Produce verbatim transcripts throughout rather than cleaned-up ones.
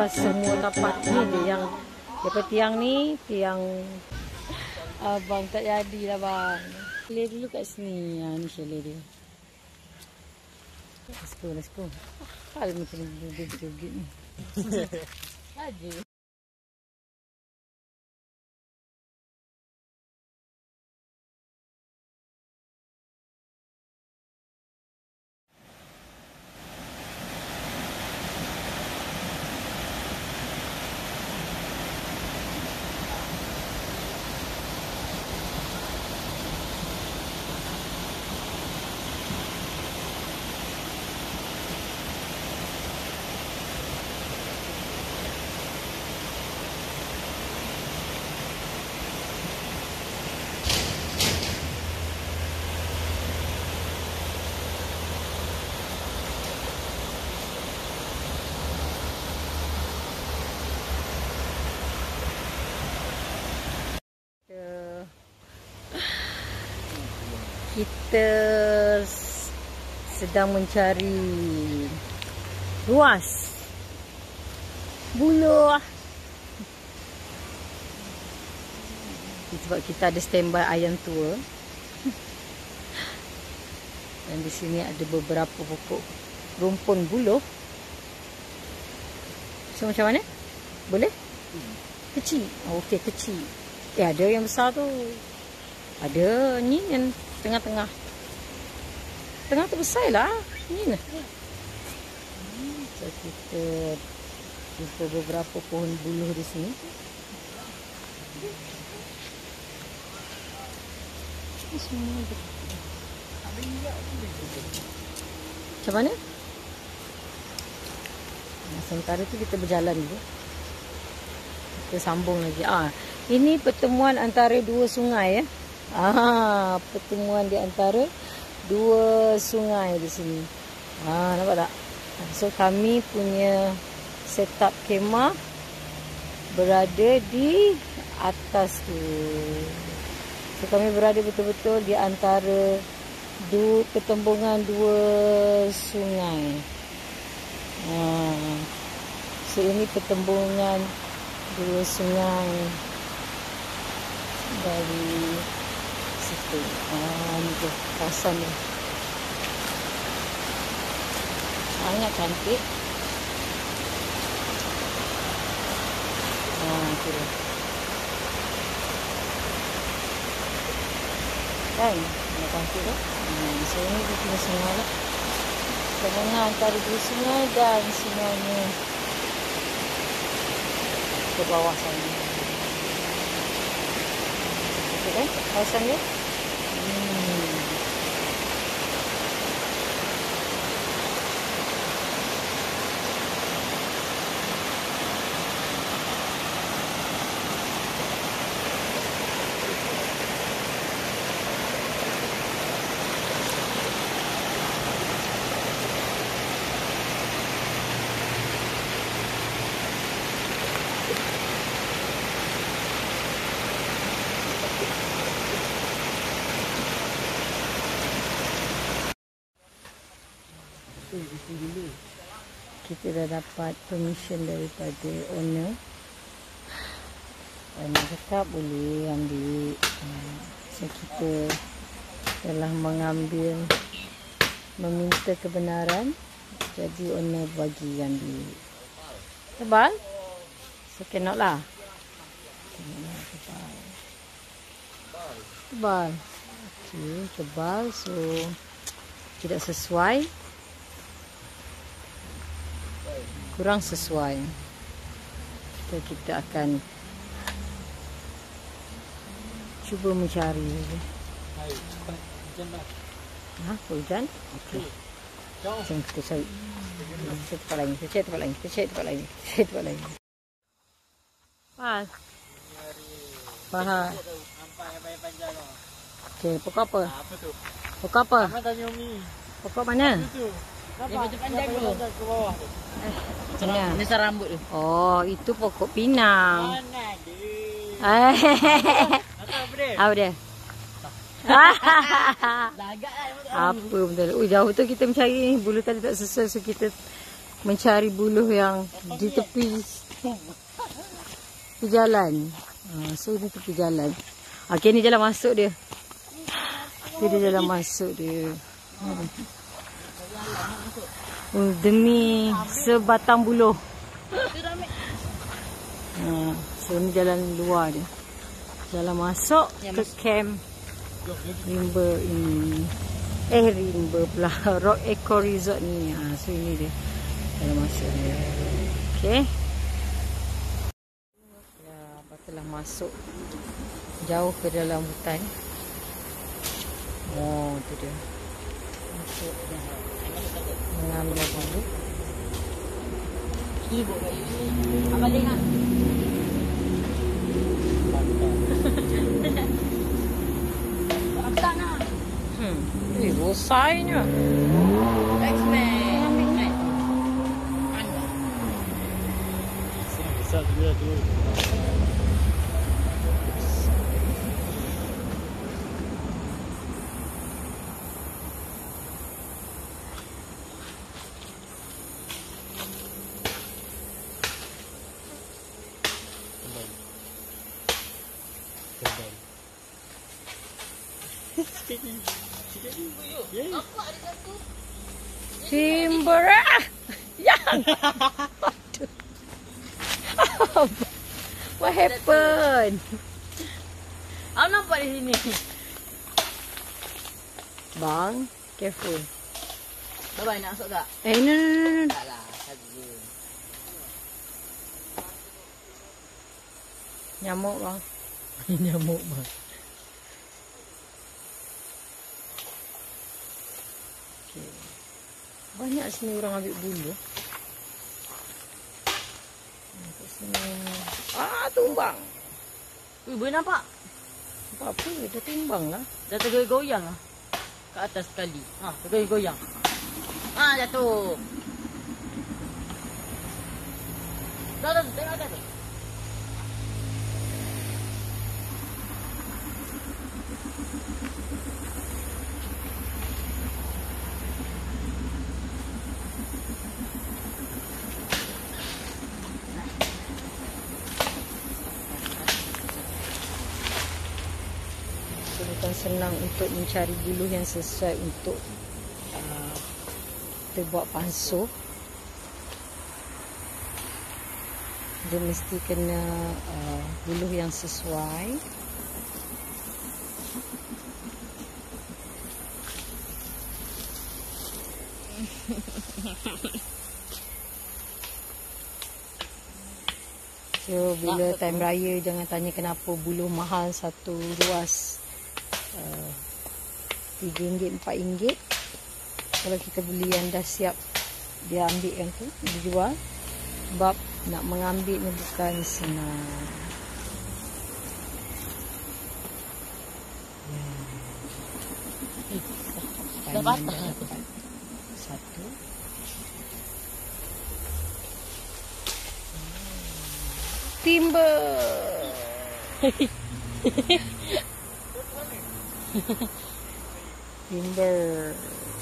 atas semua tapak ni dia yang daripada tiang ni, tiang abang tak jadilah bang. Chalet dulu kat sini. Ha, ni chalet dia. Let's go, let's go. Hal macam bubit-bubit ni. Aja. Kita sedang mencari ruas buluh. Sebab kita ada standby ayam tua. Dan di sini ada beberapa pokok rumpun buluh. So macam mana? Boleh? Kecil. Oh, okey, kecil. Eh, ada yang besar tu. Ada ni yang tengah-tengah. Tengah tu besar lah. Ni lah. So, kita jumpa beberapa pohon buluh di sini. Ini semua ada. Macam mana? Nah, sementara tu kita berjalan dulu. Kita sambung lagi. Ah, ini pertemuan antara dua sungai ya. Ah, pertemuan di antara dua sungai di sini. Ah, nampak tak? So kami punya setup kemah berada di atas tu. So kami berada betul-betul di antara dua pertembungan dua sungai. Ah, so ini pertembungan dua sungai dari situ. Ah, ni tu kawasan ni. Sangat cantik. Ah, tu dia. Kan? Sangat cantik tu. Hmm, so ni dia punya sungai lah. Pertembungan antara dua sungai dan sungainya ke bawah sana. Okey kan? Kawasan dia. Hmm. Kita dah dapat permission daripada owner. Dan dia cakap boleh ambil. So kita telah mengambil, meminta kebenaran. Jadi owner bagi ambil. Tebal? So cannot lah. Tebal. Tebal. Okay, tebal. So tidak sesuai. Kurang sesuai. So, kita akan cuba mencari. Ha, hujan? Okey. Jom kita cari. Kita tempat lain. Kita cari tempat lain. Kita cari tempat lain. Kita cari tempat lain. Pas. Faham. Okey, pokok apa? Apa tu? Pokok apa? Apa tanya Umi? Pokok mana? Itu. Dia macam panjang tu. Ke bawah tu. Eh, ini serambut tu. Oh, itu pokok pinang. Mana dia? Apa dia? Apa dia? Lagak lah. Apa betul. Oh, jauh tu kita mencari bulu tadi tak sesuai. So kita mencari buluh yang di tepi tepi jalan. Ha, so ini tepi jalan. Okey, ni jalan masuk dia. Dia jalan masuk dia. Hmm. Oh, demi sebatang buluh. Ha, so ni jalan luar dia. Jalan masuk ke camp rimba ini. Eh, rimba pula. Rock Eco Resort ni. Ha, so ini dia. Jalan masuk dia. Okey. Ya, telah masuk jauh ke dalam hutan. Oh, tu dia. Masuk dia. Mengambil bulu. Ibu kayu. Apa dengar? Apa nak? Hmm, ini bosainya. X-Men. Anda. Besar juga tu. Timber. Ya. What happened? Aku nampak di sini. Bang, careful. Bye-bye, nak masuk tak? Eh, no, no, no, no. Tak lah, saja. Nyamuk bang. Nyamuk bang. Okay. Banyak sini orang ambil bulu. Kat sini. Ah, tumbang. Ui, boleh nampak? Nampak apa? Dah tumbang lah. Dah tergoyang lah. Kat atas sekali. Ha, tergoyang. Ha, jatuh. Dah, dah, tengok atas tu. Bukan senang untuk mencari buluh yang sesuai untuk uh, kita buat pansuh. Dia mesti kena uh, buluh yang sesuai. So bila time raya jangan tanya kenapa buluh mahal satu ruas. Tiga ringgit, empat ringgit. Kalau kita beli yang dah siap, dia ambil yang tu, dia jual. Sebab nak mengambil ni bukan senang. Dah patah. Satu. Timber. Timber.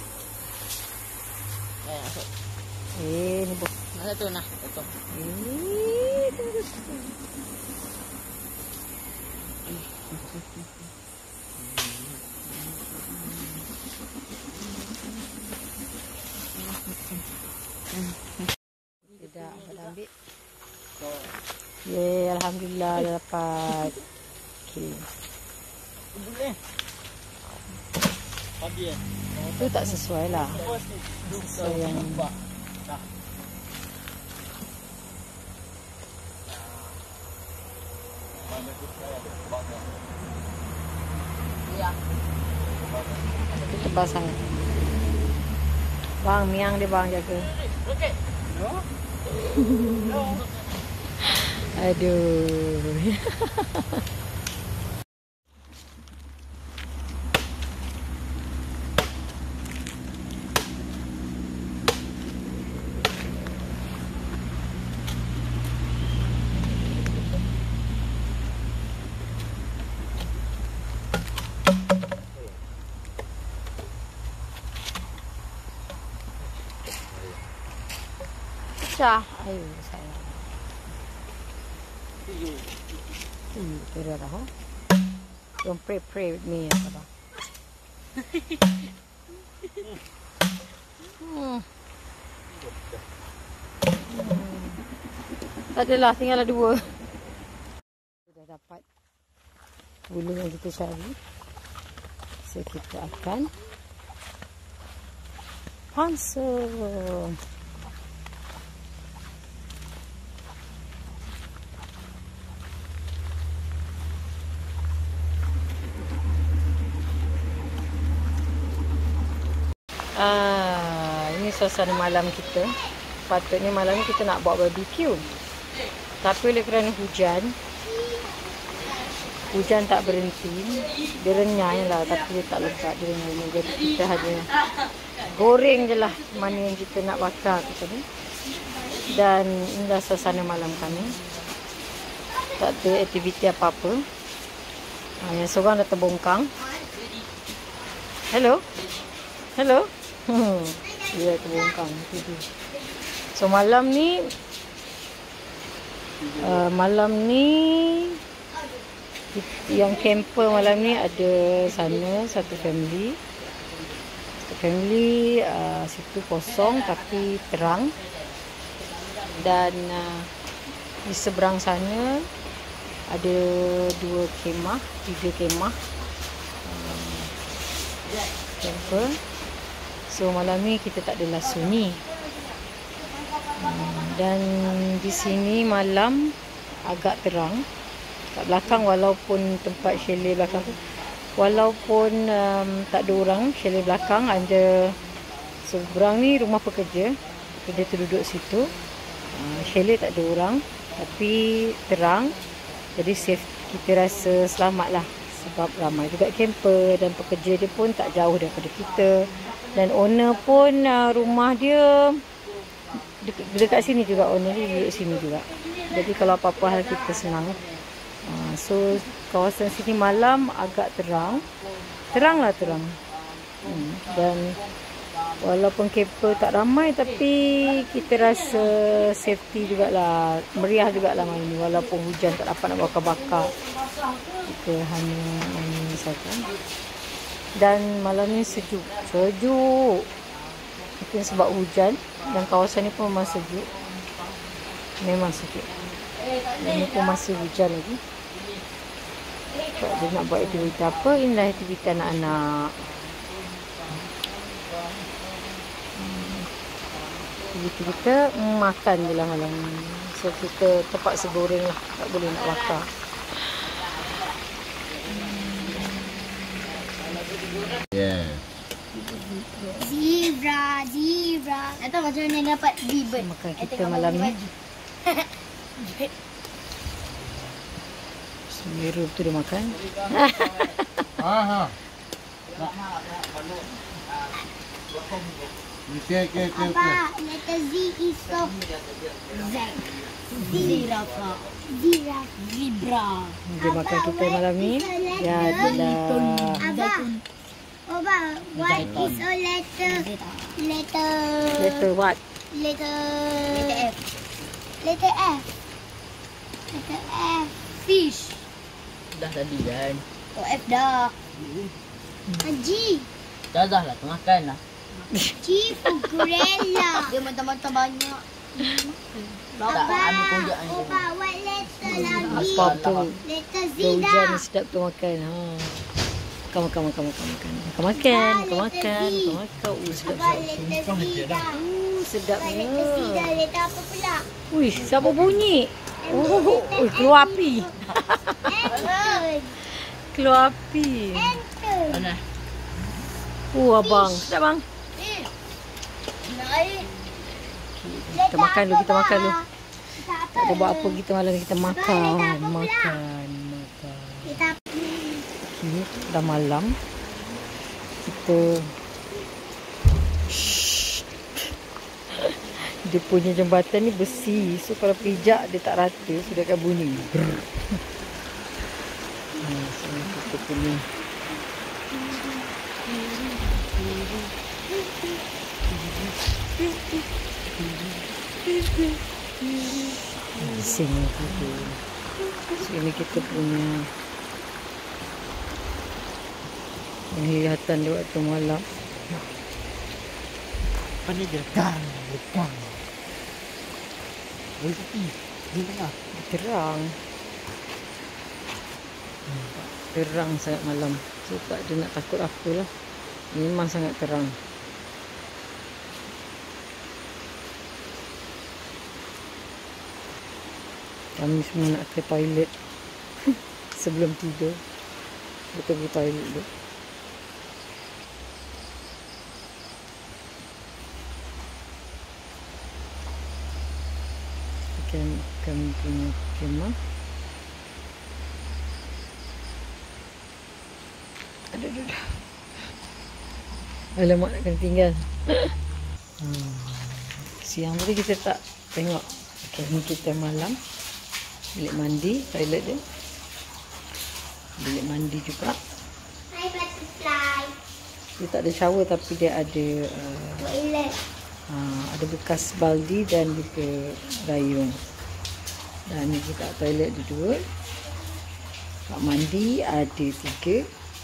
Eh, ni bos. Mana tu nah? Betul. Eh, tidak dah ambil. Ye, alhamdulillah dah dapat. Okey. Boleh. Habis. Itu tak sesuai lah. Sesuai yang ya. Itu tebal sangat. Bang, miang dia bang jaga. Okey. No. No. Aduh. Syah. Ayo sayang. Hmm, kira dah. Huh? Don't pray pray with me ya, Abang. hmm. Hmm. Tak adalah, tinggal dua. Sudah dapat bulu yang kita cari. So kita akan hansel. Ah, ini suasana malam kita. Patutnya malam ni kita nak buat barbecue. Tapi oleh kerana hujan, hujan tak berhenti. Dia renyai lah, tapi dia tak lebat, dia renyai. Jadi kita hanya goreng je lah mana yang kita nak bakar kita ni. Dan inilah suasana malam kami. Tak ada aktiviti apa-apa. Ha, yang seorang dah terbongkang. Hello? Hello? Hmm, dia terbongkang. So malam ni uh, malam ni yang camper malam ni ada sana satu family. Satu family uh, situ kosong tapi terang. Dan uh, di seberang sana ada dua kemah, tiga kemah uh, camper. So malam ni kita tak adalah sunyi. Hmm, dan di sini malam agak terang. Kat belakang walaupun tempat chalet belakang tu, walaupun um, tak ada orang, chalet belakang ada seberang ni rumah pekerja. Pekerja tu duduk situ. Uh, chalet tak ada orang tapi terang. Jadi safe, kita rasa selamat lah. Sebab ramai juga camper dan pekerja dia pun tak jauh daripada kita. Dan owner pun uh, rumah dia dekat, dekat sini juga, owner dia duduk sini juga. Jadi kalau apa-apa hal kita senang. Uh, so kawasan sini malam agak terang. Teranglah terang. Hmm. Dan walaupun camper tak ramai tapi kita rasa safety jugalah. Meriah jugalah malam ni. Walaupun hujan tak dapat nak bakar-bakar. Kita hanya ini saja. Dan malam ni sejuk. Sejuk. Mungkin sebab hujan. Dan kawasan ni pun memang sejuk. Memang sejuk. Dan ni pun masih hujan lagi. Tak ada nak buat aktiviti apa. Inilah aktiviti anak-anak. Aktiviti kita makan je lah malam ni. So kita terpaksa goreng lah. Tak boleh nak bakar. Yeah. Zebra, zebra. Tak tahu macam mana dapat zebra. Makan kita malam ni. Semeru tu dia makan. Aha. Okay, okay, okay, okay. Apa? Letter Z is soft. Z. Zebra. Zebra. Zebra. Dia makan kita malam ni. Ya, adalah. Abah. Abah, what is a letter? Letter. Letter what? Letter. Letter F. Letter F. Letter F. Fish. Dah tadi kan. Oh, F dah. G. Dah dah lah, makan lah. G for gorilla. Dia mata-mata banyak. Tak ambil kojak ni. Abah, what letter lagi? Apa tu? Letter Z Dia hujan dah. ni sedap tu makan. Ha. Makan, makan, makan, makan, makan. Makan, makan, makan, makan. Makan, makan. Uh, sedap, Abah, sedap. letter Z dah. Uh, sedap Abah, ni. letter Z dah. Letter apa pula? Ui, siapa bunyi? Oh, ui, keluar api. Enter. Keluar api. Enter. Mana? Uh, abang. Sedap, bang. Eh. Naik. Kita makan dulu, kita makan dulu. Letter apa? Tak ada buat apa kita malam ni. Kita makan, Letter apa pula? makan, makan. Letter apa? Okay, dah malam. Kita Shhh. Dia punya jambatan ni besi. So kalau pijak dia tak rata, sudah akan bunyi. Hmm, sini kita punya Bising tidur. Sini kita punya penglihatan di waktu malam. Apa ni dia? Lekang, lekang. Oi, tepi. Di tengah. Terang. Terang sangat malam. So tak ada nak takut apalah. Memang sangat terang. Kami semua nak ke toilet sebelum tidur. Kita pergi toilet dulu. Kami, kami punya kemah. Aduh, aduh, aduh. Alamak, nak kena tinggal. hmm. Siang tadi kita tak tengok. Okay, ni kita malam. Bilik mandi, toilet dia. Bilik mandi juga. Hi butterfly. Dia tak ada shower tapi dia ada uh, Toilet. uh, ada bekas baldi dan juga gayung. Dan ni kita toilet ada dua. Kamar mandi ada tiga.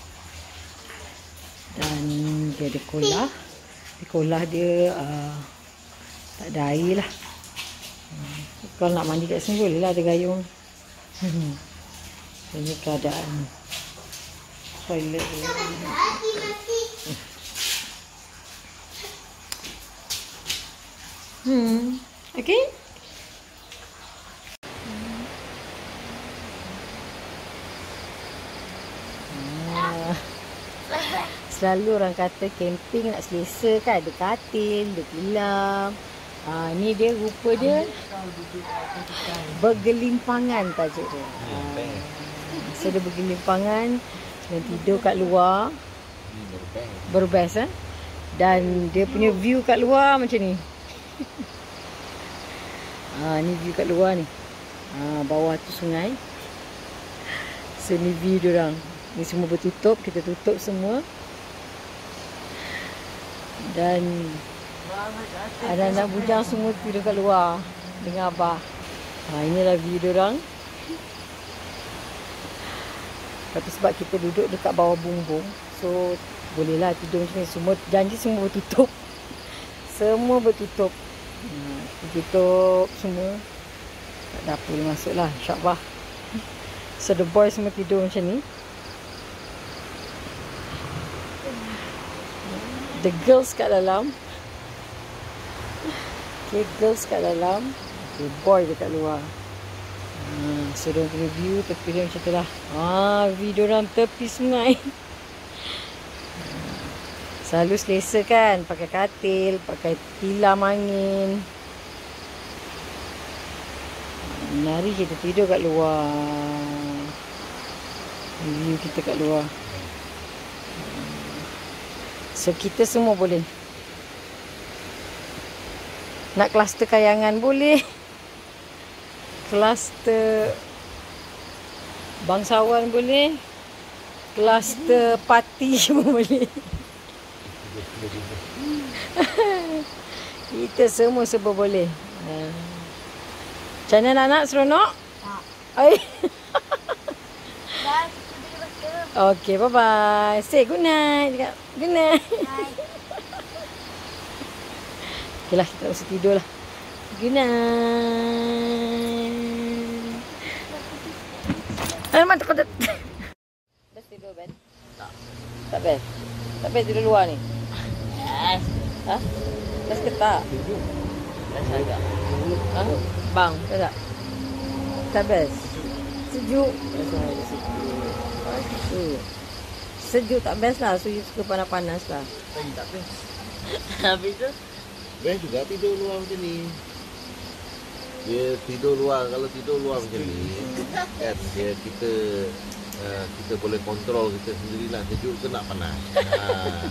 Dan dia ada kolah. Di kolah dia uh, tak ada air lah. Hmm. Kalau nak mandi kat sini boleh lah, ada gayung. Ini keadaan toilet dia. Hmm. Okay. Ah. Selalu orang kata camping nak selesa kan, ada katil, ada tilam. Ah, ni dia rupa dia bergelimpangan tajuk dia. Ah, so dia bergelimpangan dan tidur kat luar. Berbest eh. Dan dia punya view kat luar macam ni. Ah, ni view kat luar ni. Ah, bawah tu sungai. So ni view dia orang. Ni semua bertutup, kita tutup semua. Dan anak-anak bujang semua tidur kat luar dengan abah. Ha, inilah view diorang. Tapi sebab kita duduk dekat bawah bumbung, so bolehlah tidur macam ni. Semua janji semua bertutup. Semua bertutup. Ha, tutup semua. Tak ada apa boleh masuk lah, insyaAllah. So the boys semua tidur macam ni. The girls kat dalam. Okay, girls kat dalam. Okay, boy dekat luar. Ha, so, diorang punya view tepi dia macam tu lah. Ha, view diorang tepi sungai. Selalu selesa kan. Pakai katil, pakai tilam angin. Hari kita tidur kat luar. View kita kat luar. So, kita semua boleh. Nak kluster kayangan boleh. Kluster bangsawan boleh. Kluster parti pun boleh. Kita semua serba boleh. Macam mana anak-anak seronok? Tak. Okay, bye-bye. Say good night. Good night. Okay lah, kita mesti tidur lah. Good night. Alamak, takut. Best tidur, Ben? Tak. Tak best? Tak best tidur luar ni? Yes. Ha? Best ke tak? Best agak. Ha? Bang, best tak? Tak best? Sejuk? Sejuk. Sejuk tak best lah. So, you suka panas-panas lah. Tapi tak best. Habis tu? Best juga tidur luar macam ni. Dia tidur luar, kalau tidur luar macam ni kan, dia kita uh, kita boleh kontrol kita sendirilah sejuk ke nak panas. Ha.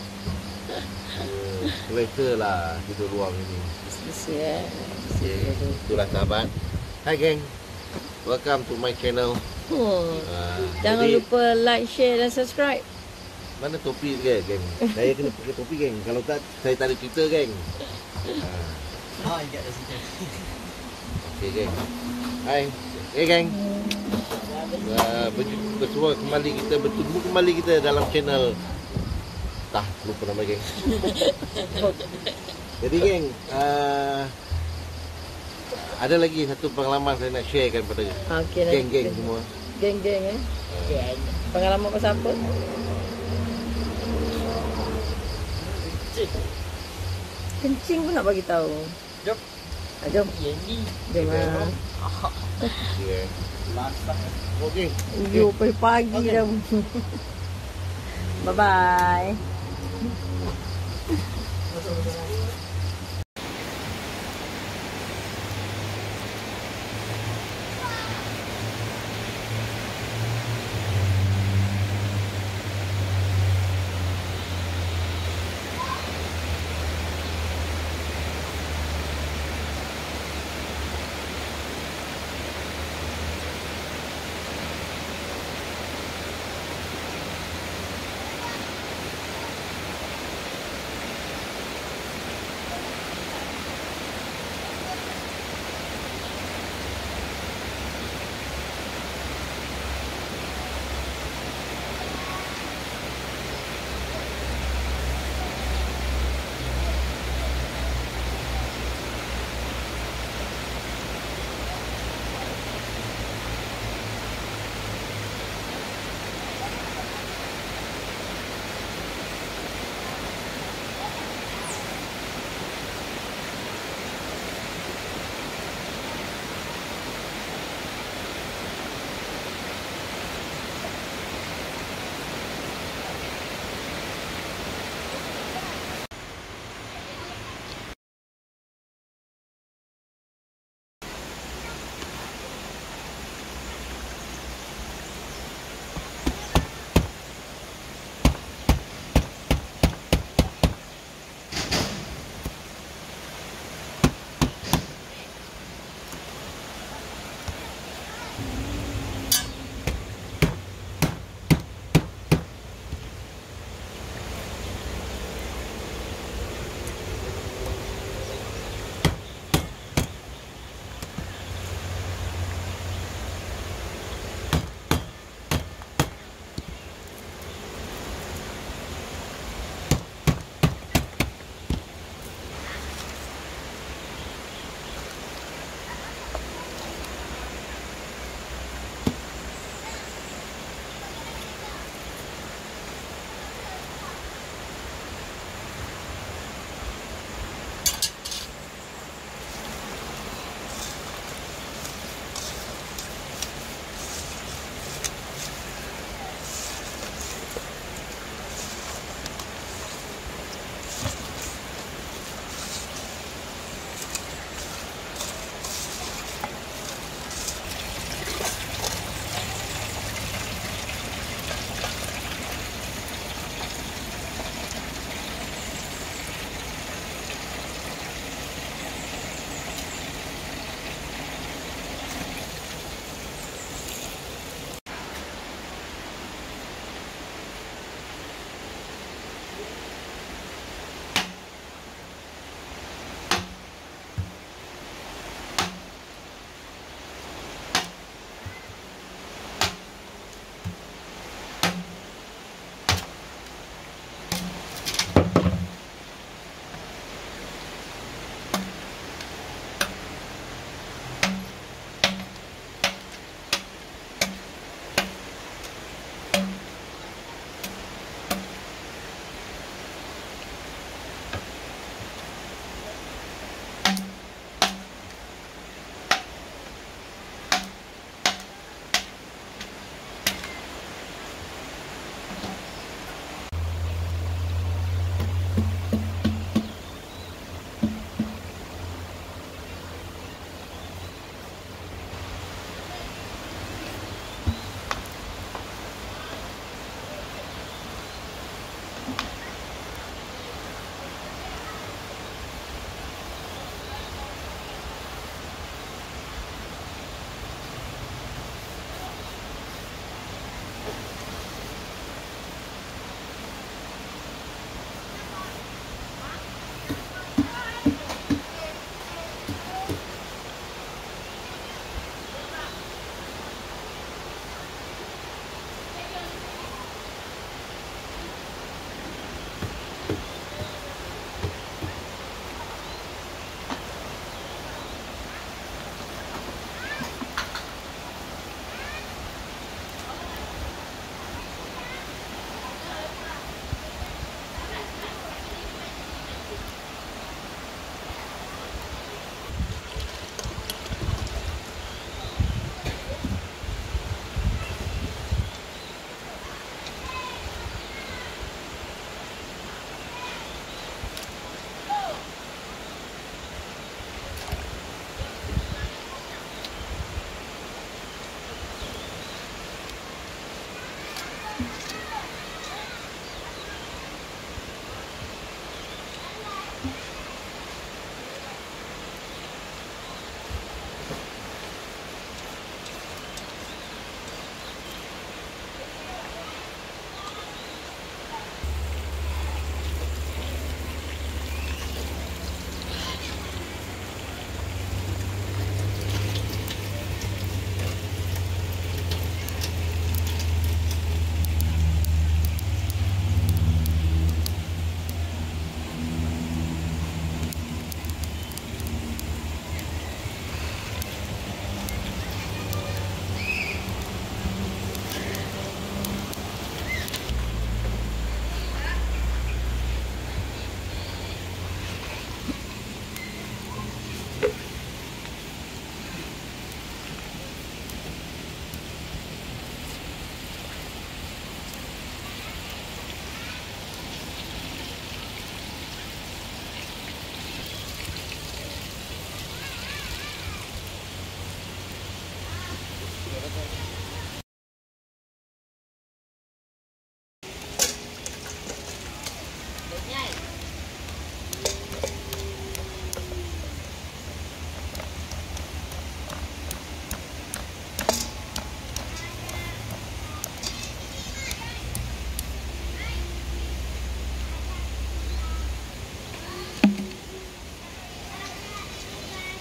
Uh, selesa lah tidur luar macam ni. Selesa eh. Okay, itulah sahabat. Hai geng. Welcome to my channel. Oh. Uh, Jangan jadi, lupa like, share dan subscribe. mana topi dia geng? Saya kena pakai topi geng. Kalau tak saya tak ada cerita geng. Ha. Oh, ingat dah situ. Okey, geng. Hai. Eh, geng. Uh, berjumpa kembali kita bertemu kembali kita dalam channel tah lupa nama geng. Jadi geng, uh, ada lagi satu pengalaman saya nak sharekan pada Okey, nak- geng-geng semua. Geng-geng eh. Geng. Pengalaman pasal apa? Kencing pun nak bagi tahu. Jom. Ah, jom. Yang ni. Jom ah. Okay. Masak. Okey. Yo, pagi-pagi dah. Bye bye.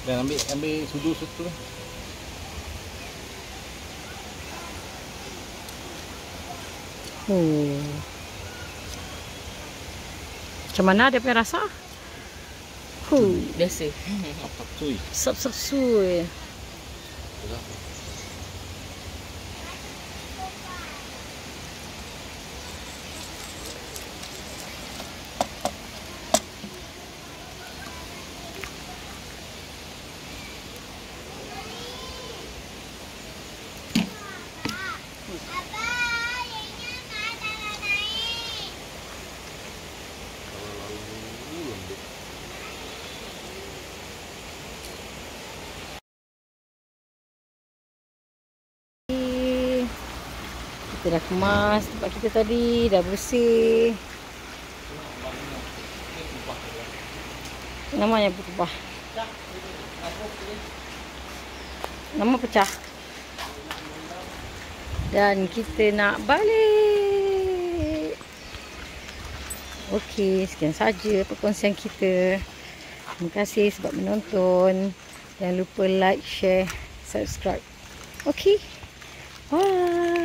Dan ambil ambil sudu sudu. Oh. Macam mana dia punya rasa? Huh. Biasa. Apa tu? Sap-sap sui. Kita dah kemas tempat kita tadi, dah bersih. Namanya berubah. Nama pecah. Dan kita nak balik. Okey, sekian saja perkongsian kita. Terima kasih sebab menonton. Jangan lupa like, share, subscribe. Okey. Bye.